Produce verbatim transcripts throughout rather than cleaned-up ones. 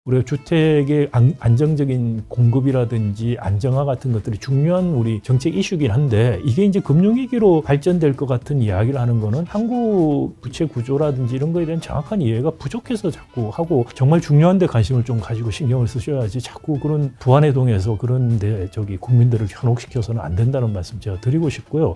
우리가 주택의 안, 안정적인 공급이라든지 안정화 같은 것들이 중요한 우리 정책 이슈긴 한데, 이게 이제 금융위기로 발전될 것 같은 이야기를 하는 거는 한국 부채 구조라든지 이런 거에 대한 정확한 이해가 부족해서 자꾸 하고, 정말 중요한 데 관심을 좀 가지고 신경을 쓰셔야지 자꾸 그런 부안에 동해서 그런 데 저기 국민들을 현혹시켜서는 안 된다는 말씀 제가 드리고 싶고요.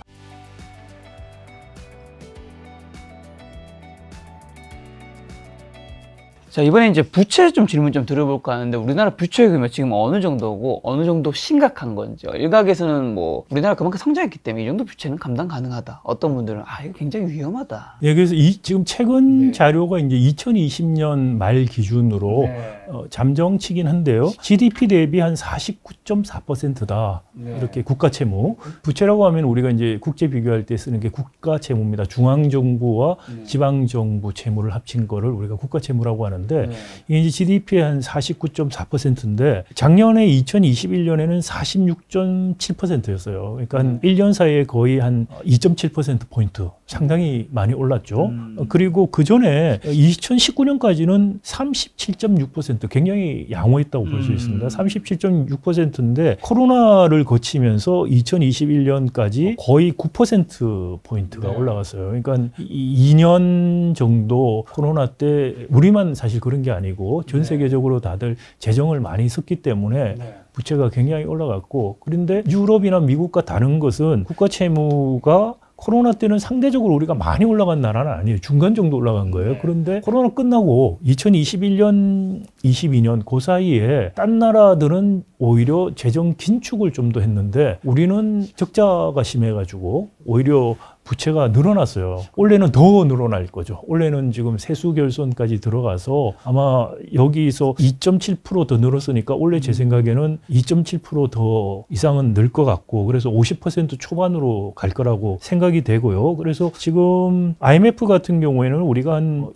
자, 이번에 이제 부채 좀 질문 좀 드려볼까 하는데, 우리나라 부채 규모 지금 어느 정도고 어느 정도 심각한 건지. 일각에서는 뭐 우리나라 그만큼 성장했기 때문에 이 정도 부채는 감당 가능하다, 어떤 분들은 아 이거 굉장히 위험하다. 예, 그래서 이, 지금 최근 네. 자료가 이제 이천이십 년 말 기준으로 네. 어, 잠정치긴 한데요, 지디피 대비 한 사십구 점 사 퍼센트다. 네. 이렇게 국가 채무. 부채라고 하면 우리가 이제 국제 비교할 때 쓰는 게 국가 채무입니다. 중앙 정부와 네. 지방 정부 채무를 합친 거를 우리가 국가 채무라고 하는데, 네. 이게 이제 지디피의 한 사십구 점 사 퍼센트인데 작년에 이천이십일 년에는 사십육 점 칠 퍼센트였어요. 그러니까 한 일 년 사이에 거의 한 이 점 칠 퍼센트 포인트 상당히 많이 올랐죠. 음. 그리고 그 전에 이천십구 년까지는 삼십칠 점 육 퍼센트, 굉장히 양호했다고 볼 수 음. 있습니다. 삼십칠 점 육 퍼센트인데 코로나를 거치면서 이천이십일 년까지 거의 구 퍼센트 포인트가 네. 올라갔어요. 그러니까 이 년 정도 코로나 때 우리만 사실 그런 게 아니고 전 네. 세계적으로 다들 재정을 많이 썼기 때문에 네. 부채가 굉장히 올라갔고, 그런데 유럽이나 미국과 다른 것은 국가 채무가 코로나 때는 상대적으로 우리가 많이 올라간 나라는 아니에요. 중간 정도 올라간 거예요. 네. 그런데 코로나 끝나고 이천이십일 년, 이십이 년 그 사이에 딴 나라들은 오히려 재정 긴축을 좀 더 했는데 우리는 적자가 심해가지고 오히려 부채가 늘어났어요. 올해는 더 늘어날 거죠. 올해는 지금 세수 결손까지 들어가서 아마 여기서 이 점 칠 퍼센트 더 늘었으니까 올해 제 생각에는 이 점 칠 퍼센트 더 이상은 늘 것 같고, 그래서 오십 퍼센트 초반으로 갈 거라고 생각이 되고요. 그래서 지금 아이엠에프 같은 경우에는 우리가 한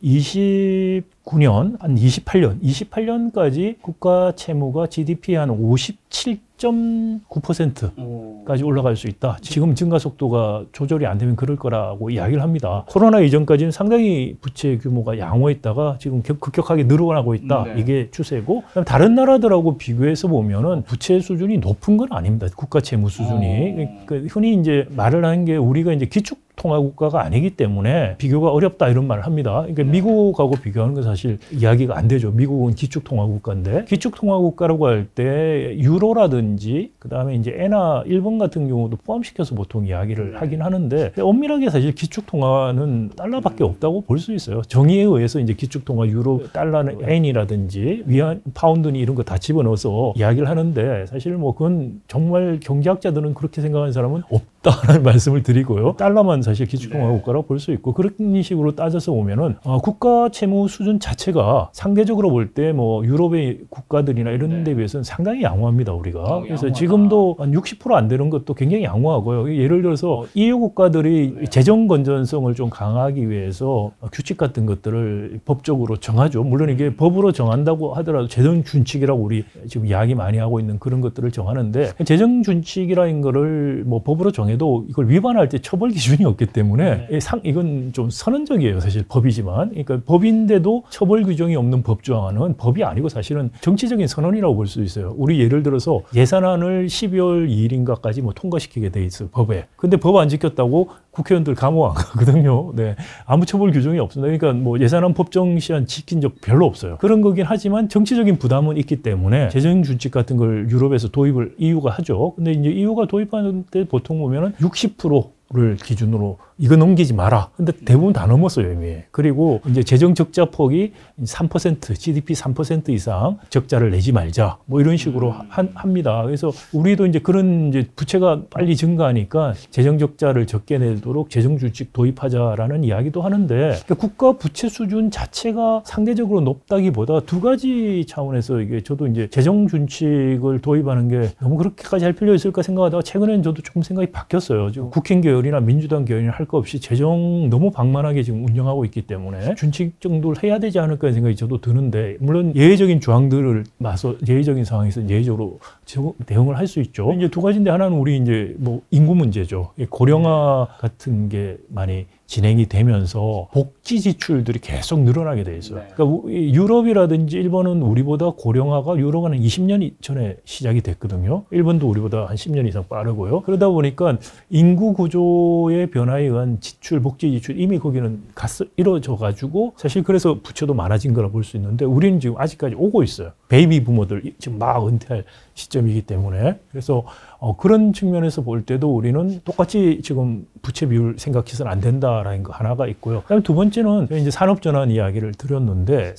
이십구 년, 한 이십팔 년, 이십팔 년까지 국가 채무가 지디피 한 오십칠 점 구 퍼센트까지 올라갈 수 있다. 지금 증가 속도가 조절이 안 되면 그럴 거라고 이야기를 합니다. 코로나 이전까지는 상당히 부채 규모가 양호했다가 지금 급격하게 늘어나고 있다. 네. 이게 추세고, 다른 나라들하고 비교해서 보면은 부채 수준이 높은 건 아닙니다. 국가 채무 수준이. 어. 그러니까 흔히 이제 말을 하는 게 우리가 이제 기축 통화 국가가 아니기 때문에 비교가 어렵다 이런 말을 합니다. 그러니까 네. 미국하고 비교하는 건 사실 이야기가 안 되죠. 미국은 기축 통화 국가인데, 기축 통화 국가라고 할 때 유로라든지 그다음에 이제 엔화, 일본 같은 경우도 포함시켜서 보통 이야기를 네. 하긴 하는데, 엄밀하게 사실 기축 통화는 달러밖에 없다고 볼 수 있어요. 정의에 의해서 이제 기축 통화 유로, 달러는 엔이라든지 위안, 파운드니 이런 거 다 집어넣어서 이야기를 하는데, 사실 뭐 그건 정말 경제학자들은 그렇게 생각하는 사람은 없다라는 말씀을 드리고요. 달러만 사실 기축통화 국가라고 볼 수 있고, 그런 식으로 따져서 보면은 어, 국가 채무 수준 자체가 상대적으로 볼 때 뭐 유럽의 국가들이나 이런 데 비해서는 상당히 양호합니다, 우리가. 어, 그래서 양호하다. 지금도 한 육십 퍼센트 안 되는 것도 굉장히 양호하고요. 예를 들어서 이유 국가들이 네. 재정 건전성을 좀 강화하기 위해서 규칙 같은 것들을 법적으로 정하죠. 물론 이게 법으로 정한다고 하더라도 재정 준칙이라고 우리 지금 이야기 많이 하고 있는 그런 것들을 정하는데, 재정 준칙이라는 거를 뭐 법으로 정해도 이걸 위반할 때 처벌 기준이 없기 때문에 네. 상, 이건 좀 선언적이에요. 사실 법이지만. 그러니까 법인데도 처벌 규정이 없는 법조항은 법이 아니고 사실은 정치적인 선언이라고 볼 수 있어요. 우리 예를 들어서 예산안을 십이월 이일인가까지 뭐 통과시키게 돼 있어요, 법에. 근데 법 안 지켰다고 국회의원들 감옥 안 가거든요. 네. 아무 처벌 규정이 없습니다. 그러니까 뭐 예산안 법정 시한 지킨 적 별로 없어요. 그런 거긴 하지만 정치적인 부담은 있기 때문에 재정 준칙 같은 걸 유럽에서 도입을 이유가 하죠. 근데 이제 이유가 도입하는 때 보통 보면은 육십 퍼센트를 기준으로 이거 넘기지 마라. 근데 대부분 다 넘었어요, 이미. 그리고 이제 재정 적자 폭이 삼 퍼센트, 지디피 삼 퍼센트 이상 적자를 내지 말자. 뭐 이런 식으로 한, 합니다. 그래서 우리도 이제 그런 이제 부채가 빨리 증가하니까 재정 적자를 적게 내도록 재정 준칙 도입하자라는 이야기도 하는데, 그러니까 국가 부채 수준 자체가 상대적으로 높다기보다 두 가지 차원에서 이게 저도 이제 재정 준칙을 도입하는 게 너무 그렇게까지 할 필요 있을까 생각하다가 최근에는 저도 조금 생각이 바뀌었어요. 지금 국힘 계열이나 민주당 계열이나 할 거 없이 재정 너무 방만하게 지금 운영하고 있기 때문에 준칙 정도를 해야 되지 않을까 하는 생각이 저도 드는데, 물론 예외적인 조항들을 맞서 예외적인 상황에서 예외적으로 대응을 할 수 있죠. 이제 두 가지인데, 하나는 우리 이제 뭐 인구 문제죠. 고령화 같은 게 많이 진행이 되면서 복지 지출들이 계속 늘어나게 돼 있어요. 네. 그러니까 유럽이라든지 일본은 우리보다 고령화가 유럽은 한 이십 년 전에 시작이 됐거든요. 일본도 우리보다 한 십 년 이상 빠르고요. 그러다 보니까 인구 구조의 변화에 의한 지출, 복지 지출 이미 거기는 갔어, 이루어져 가지고 사실 그래서 부채도 많아진 거라 볼 수 있는데 우리는 지금 아직까지 오고 있어요. 베이비 부모들 지금 막 은퇴할 시점이기 때문에. 그래서 어, 그런 측면에서 볼 때도 우리는 똑같이 지금 부채 비율 생각해서는 안 된다라는 거 하나가 있고요. 그다음에 두 번째는 이제 산업전환 이야기를 드렸는데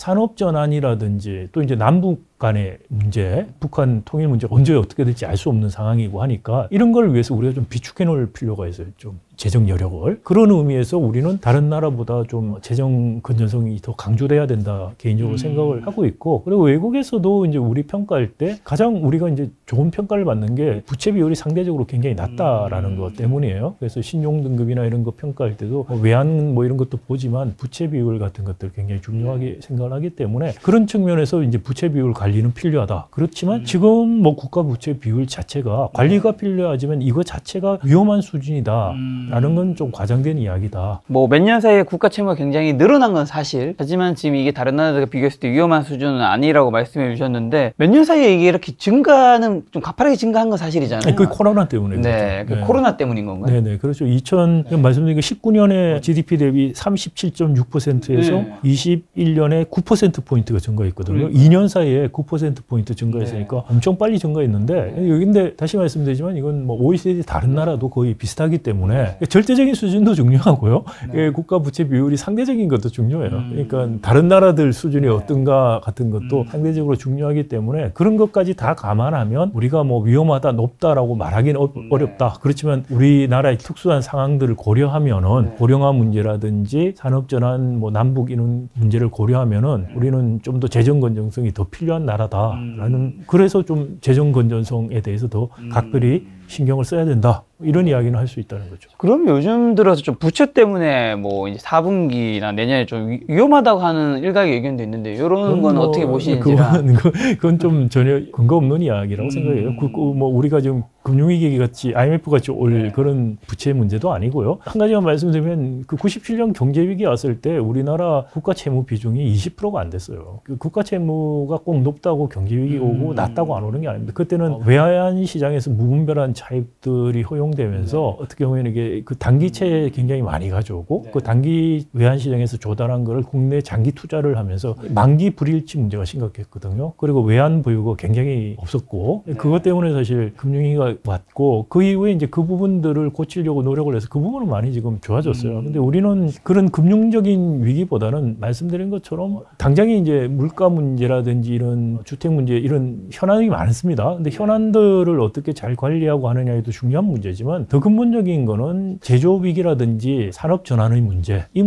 산업전환이라든지 또 이제 남북 간의 문제, 북한 통일 문제가 언제 어떻게 될지 알 수 없는 상황이고 하니까 이런 걸 위해서 우리가 좀 비축해 놓을 필요가 있어요. 좀 재정 여력을. 그런 의미에서 우리는 다른 나라보다 좀 재정 건전성이 더 강조돼야 된다 개인적으로 음. 생각을 하고 있고 그리고 외국에서도 이제 우리 평가할 때 가장 우리가 이제 좋은 평가를 받는 게 부채 비율이 상대적으로 굉장히 낮다라는 음. 것 때문이에요. 그래서 신용 등급이나 이런 거 평가할 때도 뭐 외환 뭐 이런 것도 보지만 부채 비율 같은 것들 굉장히 중요하게 생각을 하기 때문에 그런 측면에서 이제 부채 비율 관리는 필요하다. 그렇지만 음. 지금 뭐 국가 부채 비율 자체가 관리가 필요하지만 이거 자체가 위험한 수준이다. 음. 라는 건 좀 과장된 이야기다. 뭐 몇 년 사이에 국가 채무가 굉장히 늘어난 건 사실. 하지만 지금 이게 다른 나라들과 비교했을 때 위험한 수준은 아니라고 말씀해 주셨는데 몇 년 사이에 이게 이렇게 증가는 좀 가파르게 증가한 건 사실이잖아요. 아니, 그게 코로나 때문에. 네, 그 네. 코로나 때문인 건가요? 네네, 그렇죠. 이천 네. 말씀드린 게 십구 년에 지디피 대비 삼십칠 점 육 퍼센트에서 네. 이십일 년에 구 퍼센트 포인트가 증가했거든요. 그러니까. 이 년 사이에 구 퍼센트 포인트 증가했으니까 네. 엄청 빨리 증가했는데 여기인데 다시 말씀드리지만 이건 뭐 오이시디 다른 나라도 거의 비슷하기 때문에 네. 절대적인 수준도 중요하고요. 네. 국가 부채 비율이 상대적인 것도 중요해요. 음. 그러니까 다른 나라들 수준이 네. 어떤가 같은 것도 음. 상대적으로 중요하기 때문에 그런 것까지 다 감안하면 우리가 뭐 위험하다, 높다라고 말하기는 어, 어렵다. 그렇지만 우리나라의 특수한 상황들을 고려하면은 네. 고령화 문제라든지 산업전환, 뭐 남북 이런 문제를 고려하면은 우리는 좀 더 재정 건전성이 더 필요한 나라다라는 음. 그래서 좀 재정 건전성에 대해서 더 각별히 신경을 써야 된다. 이런 이야기는 할 수 있다는 거죠. 그럼 요즘 들어서 좀 부채 때문에 뭐 이제 사 분기나 내년에 좀 위험하다고 하는 일각의 의견도 있는데 이런 건 뭐, 어떻게 보시는지? 그건, 그건 좀 전혀 근거 없는 이야기라고 음. 생각해요. 그, 뭐 우리가 지금 금융위기 같이 아이엠에프 같이 올 네. 그런 부채 문제도 아니고요. 한 가지만 말씀드리면 그 구십칠 년 경제위기 왔을 때 우리나라 국가 채무 비중이 이십 퍼센트가 안 됐어요. 그 국가 채무가 꼭 높다고 경제위기 오고 음. 낮다고 안 오는 게 아닙니다. 그때는 어. 외환 시장에서 무분별한 차입들이 허용되면서 네. 어떻게 보면 이게 그 단기채 굉장히 많이 가져오고 네. 그 단기 외환 시장에서 조달한 거를 국내 장기 투자를 하면서 만기 불일치 문제가 심각했거든요. 그리고 외환 보유가 굉장히 없었고 네. 그것 때문에 사실 금융위기가 왔고 그 이후에 이제 그 부분들을 고치려고 노력을 해서 그 부분은 많이 지금 좋아졌어요. 음. 근데 우리는 그런 금융적인 위기보다는 말씀드린 것처럼 당장에 이제 물가 문제라든지 이런 주택 문제 이런 현안이 많습니다. 근데 현안들을 어떻게 잘 관리하고 하느냐에도 중요한 문제지만 더 근본적인 거는 제조업 위기라든지 산업 전환의 문제. 이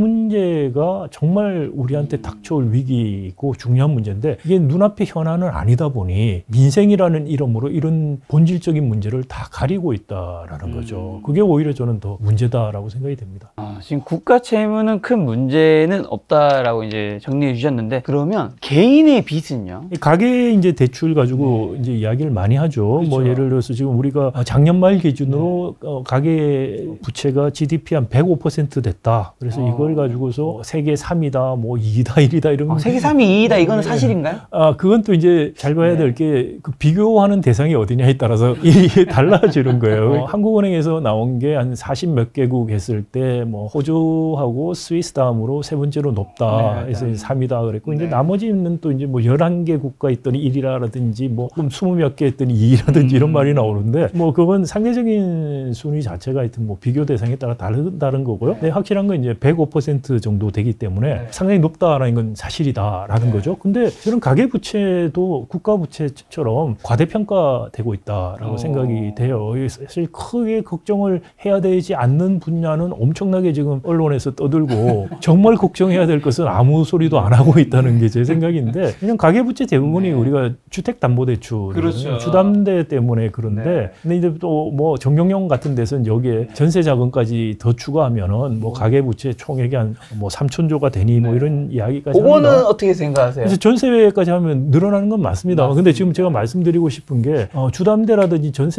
문제가 정말 우리한테 닥쳐올 위기이고 중요한 문제인데 이게 눈앞의 현안은 아니다 보니 민생이라는 이름으로 이런 본질적인 문제를 다 가리고 있다라는 음. 거죠. 그게 오히려 저는 더 문제다라고 생각이 됩니다. 아, 지금 국가 채무는 큰 문제는 없다라고 이제 정리해 주셨는데 그러면 개인의 빚은요? 가계 이제 대출 가지고 네. 이제 이야기를 많이 하죠. 그렇죠. 뭐 예를 들어서 지금 우리가 작년 말 기준으로 네. 어, 가계 부채가 지디피 한 백오 퍼센트 됐다. 그래서 아. 이걸 가지고서 세계 삼 위다, 뭐 이 위다, 일 위다 이런. 아, 세계 삼 위, 이 위다 이거는 사실인가요? 아, 그건 또 이제 잘 봐야 네. 될 게 그 비교하는 대상이 어디냐에 따라서 이게 달라지는 거예요. 어. 한국은행에서 나온 게 한 사십 몇 개국 했을 때 뭐 호주하고 스위스 다음으로 세 번째로 높다. 네, 그래서 삼 위다 그랬고 네. 이제 나머지는 또 이제 뭐 열한 개 국가 있더니 일 위라든지 뭐 그럼 이십 몇 개 했더니 이 위라든지 음. 이런 말이 나오는데 뭐 그건 상대적인 순위 자체가 하여튼 뭐 비교 대상에 따라 다른 거고요. 네, 확실한 건 이제 백오 퍼센트 정도 되기 때문에 네. 상당히 높다라는 건 사실이다라는 네. 거죠. 근데 저는 가계 부채도 국가 부채처럼 과대평가되고 있다라고 오. 생각이 돼요. 사실 크게 걱정을 해야 되지 않는 분야는 엄청나게 지금 언론에서 떠들고 정말 걱정해야 될 것은 아무 소리도 안 하고 있다는 게 제 생각인데 그냥 가계 부채 대부분이 네. 우리가 주택담보대출, 그렇죠. 주담대 때문에 그런데 네. 근데 이제 또 뭐 정경영 같은 데서는 여기에 전세 자금까지 더 추가하면은 뭐 가계 부채 총액이 한 뭐 삼천조가 되니 뭐 이런 이야기까지 그거는 합니다. 어떻게 생각하세요? 그래서 전세까지 하면 늘어나는 건 맞습니다. 맞습니다. 근데 지금 제가 말씀드리고 싶은 게 어, 주담대라든지 전세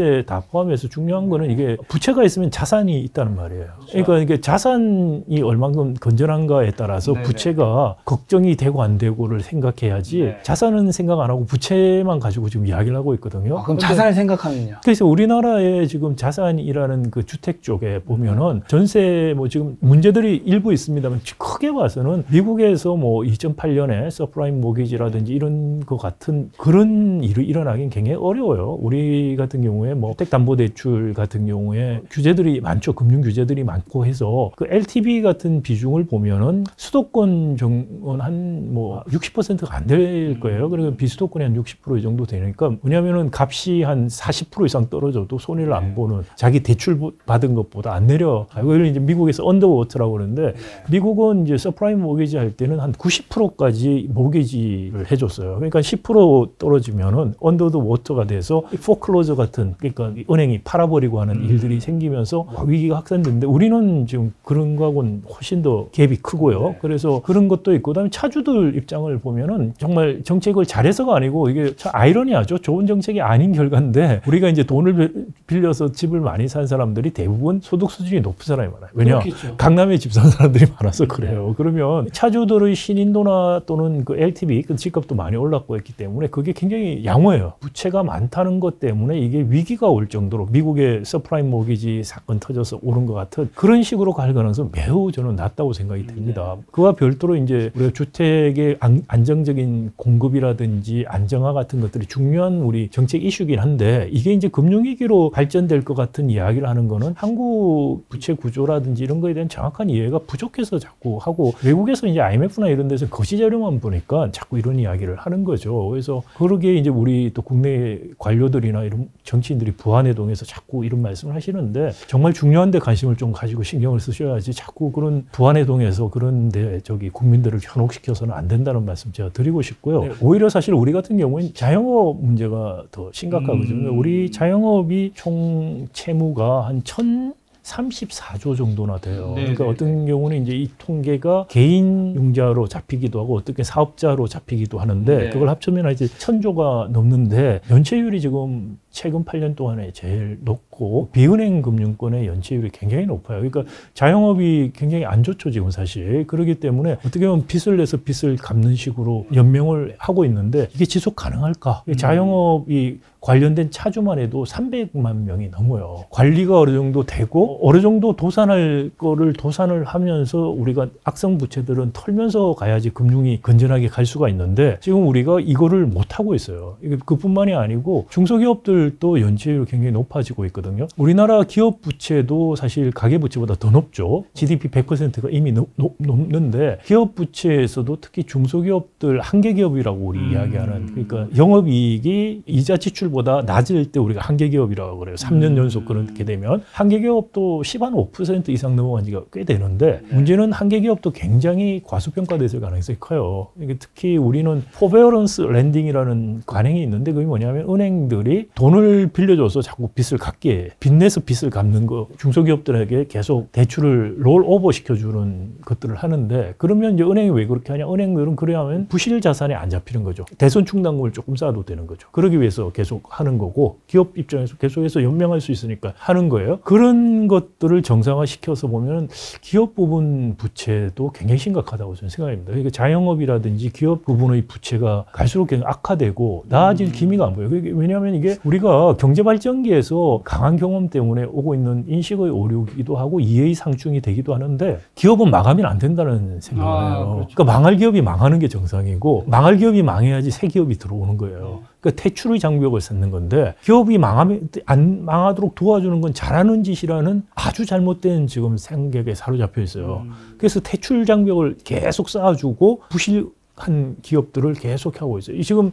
전세 다 포함해서 중요한 거는 이게 부채가 있으면 자산이 있다는 말이에요. 그러니까 이게 자산이 얼만큼 건전한가에 따라서 네네. 부채가 걱정이 되고 안 되고를 생각해야지 네. 자산은 생각 안 하고 부채만 가지고 지금 이야기를 하고 있거든요. 아, 그럼 근데 자산을 생각하면요? 그래서 우리나라의 지금 자산이라는 그 주택 쪽에 보면은 전세 뭐 지금 문제들이 일부 있습니다만 크게 봐서는 미국에서 뭐 이천팔 년에 서프라임 모기지라든지 이런 것 같은 그런 일이 일어나긴 굉장히 어려워요. 우리 같은 경우에 뭐 주택담보대출 같은 경우에 규제들이 많죠. 금융 규제들이 많고 해서 그 엘티브이 같은 비중을 보면은 수도권 정원 한 뭐 육십 퍼센트가 안 될 거예요. 그리고 비수도권이 한 육십 퍼센트 이 정도 되니까 왜냐하면은 값이 한 사십 퍼센트 이상 떨어져도 손해를 안 보는 자기 대출 받은 것보다 안 내려. 이걸 이제 미국에서 언더워터라고 그러는데 미국은 이제 서프라임 모기지 할 때는 한 구십 퍼센트까지 모기지를 해줬어요. 그러니까 십 퍼센트 떨어지면은 언더 더 워터가 돼서 포클로저 같은 그러니까 은행이 팔아버리고 하는 음. 일들이 생기면서 위기가 확산됐는데 우리는 지금 그런 거하고는 훨씬 더 갭이 크고요. 네. 그래서 그런 것도 있고 그다음에 차주들 입장을 보면은 정말 정책을 잘해서가 아니고 이게 참 아이러니하죠. 좋은 정책이 아닌 결과인데 우리가 이제 돈을 빌려서 집을 많이 산 사람들이 대부분 소득 수준이 높은 사람이 많아요. 왜냐? 그렇겠죠. 강남에 집 사는 사람들이 많아서 그래요. 그러면 차주들의 신인도나 또는 그 엘티브이, 그 집값도 많이 올랐고 했기 때문에 그게 굉장히 양호해요. 부채가 많다는 것 때문에 이게 위기가 올 정도로 미국의 서프라임 모기지 사건 터져서 오른 것 같은 그런 식으로 갈 가능성은 매우 저는 낮다고 생각이 듭니다. 그와 별도로 이제 우리가 주택의 안, 안정적인 공급이라든지 안정화 같은 것들이 중요한 우리 정책 이슈긴 한데 이게 이제 금융위기로 발전될 것 같은 이야기를 하는 거는 한국 부채 구조라든지 이런 거에 대한 정확한 이해가 부족해서 자꾸 하고 외국에서 이제 아이엠에프나 이런 데서 거시 자료만 보니까 자꾸 이런 이야기를 하는 거죠. 그래서 그러기에 이제 우리 또 국내 관료들이나 이런 정치인들이 부안해동에서 자꾸 이런 말씀을 하시는데 정말 중요한 데 관심을 좀 가지고 신경을 쓰셔야지 자꾸 그런 부안해동에서 그런 데 저기 국민들을 현혹시켜서는 안 된다는 말씀 제가 드리고 싶고요. 네. 오히려 사실 우리 같은 경우는 자영업 문제가 더 심각하거든요. 음. 우리 자영업이 총 채무가 한 천 삼십사 조 정도나 돼요. 네네네. 그러니까 어떤 경우는 이제 이 통계가 개인 융자로 잡히기도 하고 어떻게 사업자로 잡히기도 하는데 네. 그걸 합치면 이제 천조가 넘는데 연체율이 지금 최근 팔 년 동안에 제일 높고 비은행 금융권의 연체율이 굉장히 높아요. 그러니까 자영업이 굉장히 안 좋죠 지금 사실. 그렇기 때문에 어떻게 보면 빚을 내서 빚을 갚는 식으로 연명을 하고 있는데 이게 지속 가능할까? 음. 자영업이 관련된 차주만 해도 삼백만 명이 넘어요. 관리가 어느 정도 되고 어느 정도 도산할 거를 도산을 하면서 우리가 악성 부채들은 털면서 가야지 금융이 건전하게 갈 수가 있는데 지금 우리가 이거를 못 하고 있어요. 이게 그뿐만이 아니고 중소기업들도 연체율이 굉장히 높아지고 있거든요. 우리나라 기업 부채도 사실 가계 부채보다 더 높죠. 지디피 백 퍼센트가 이미 높, 높, 높는데 기업 부채에서도 특히 중소기업들 한계기업이라고 우리 음. 이야기하는 그러니까 영업이익이 이자 지출 보다 낮을 때 우리가 한계기업이라고 그래요. 삼 년 연속 그렇게 되면 한계기업도 십 한 오 퍼센트 이상 넘어간 지가 꽤 되는데 네. 문제는 한계기업도 굉장히 과소평가됐을 가능성이 커요. 이게 특히 우리는 포베어런스 랜딩이라는 관행이 있는데 그게 뭐냐면 은행들이 돈을 빌려줘서 자꾸 빚을 갚게 해. 빚내서 빚을 갚는 거 중소기업들에게 계속 대출을 롤오버 시켜주는 것들을 하는데 그러면 이제 은행이 왜 그렇게 하냐? 은행들은 그래야 하면 부실 자산이 안 잡히는 거죠. 대손 충당금을 조금 쌓아도 되는 거죠. 그러기 위해서 계속 하는 거고 기업 입장에서 계속해서 연명할 수 있으니까 하는 거예요. 그런 것들을 정상화시켜서 보면 기업 부분 부채도 굉장히 심각하다고 저는 생각합니다. 그러니까 자영업이라든지 기업 부분의 부채가 갈수록 계속 악화되고 나아질 기미가 안 보여요. 왜냐하면 이게 우리가 경제발전기에서 강한 경험 때문에 오고 있는 인식의 오류이기도 하고 이해의 상충이 되기도 하는데 기업은 망하면 안 된다는 생각을 아, 해요. 그렇죠. 그러니까 망할 기업이 망하는 게 정상이고 망할 기업이 망해야지 새 기업이 들어오는 거예요. 그러니까 퇴출의 장벽을 쌓는 건데 기업이 망하면 안 망하도록 도와주는 건 잘하는 짓이라는 아주 잘못된 지금 생각에 사로잡혀 있어요. 음. 그래서 퇴출 장벽을 계속 쌓아주고 부실 한 기업들을 계속 하고 있어요. 지금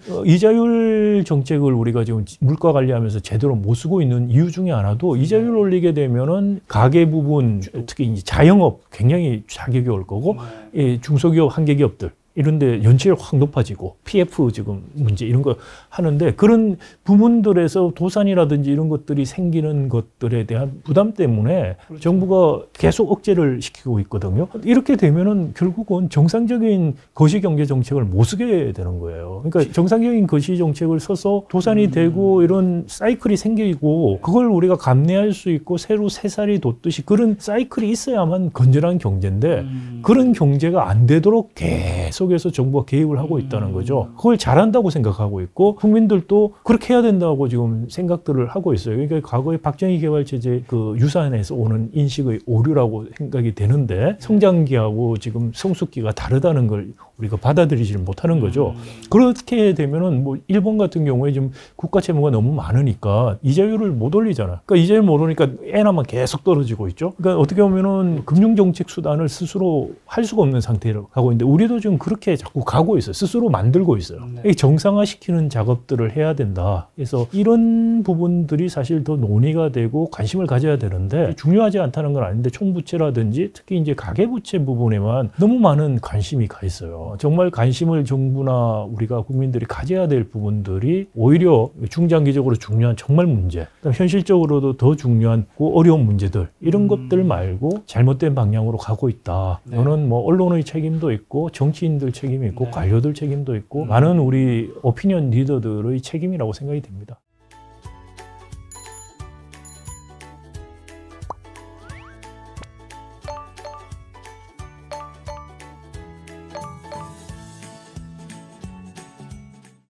이자율 정책을 우리가 지금 물가 관리하면서 제대로 못 쓰고 있는 이유 중에 하나도 이자율을 올리게 되면은 가계 부분 특히 이제 자영업 굉장히 자격이 올 거고 이 중소기업 한계기업들 이런데 연체율 확 높아지고 피에프 지금 문제 이런 거 하는데 그런 부문들에서 도산이라든지 이런 것들이 생기는 것들에 대한 부담 때문에 그렇죠. 정부가 계속 억제를 시키고 있거든요. 이렇게 되면은 결국은 정상적인 거시경제 정책을 못 쓰게 되는 거예요. 그러니까 정상적인 거시 정책을 써서 도산이 음. 되고 이런 사이클이 생기고 그걸 우리가 감내할 수 있고 새로 새살이 돋듯이 그런 사이클이 있어야만 건전한 경제인데 음. 그런 경제가 안 되도록 계속 속에서 정부가 개입을 하고 있다는 거죠. 그걸 잘한다고 생각하고 있고 국민들도 그렇게 해야 된다고 지금 생각들을 하고 있어요. 그러니까 과거의 박정희 개발체제 그 유산에서 오는 인식의 오류라고 생각이 되는데 성장기하고 지금 성숙기가 다르다는 걸 우리가 받아들이지 못하는 거죠. 그렇게 되면은 뭐 일본 같은 경우에 지금 국가 채무가 너무 많으니까 이자율을 못 올리잖아. 그러니까 이자율 못 올리니까 엔화만 계속 떨어지고 있죠. 그러니까 어떻게 보면은 금융정책 수단을 스스로 할 수가 없는 상태로 가고 있는데 우리도 지금 그렇게 자꾸 가고 있어요. 스스로 만들고 있어요. 네. 정상화시키는 작업들을 해야 된다. 그래서 이런 부분들이 사실 더 논의가 되고 관심을 가져야 되는데 중요하지 않다는 건 아닌데 총부채라든지 특히 이제 가계부채 부분에만 너무 많은 관심이 가 있어요. 정말 관심을 정부나 우리가 국민들이 가져야 될 부분들이 오히려 중장기적으로 중요한 정말 문제, 그다음 현실적으로도 더 중요한 어려운 문제들 이런 음. 것들 말고 잘못된 방향으로 가고 있다. 네. 이거는 뭐 언론의 책임도 있고 정치인들 책임이 있고 네. 관료들 책임도 있고 음. 많은 우리 오피니언 리더들의 책임이라고 생각이 됩니다.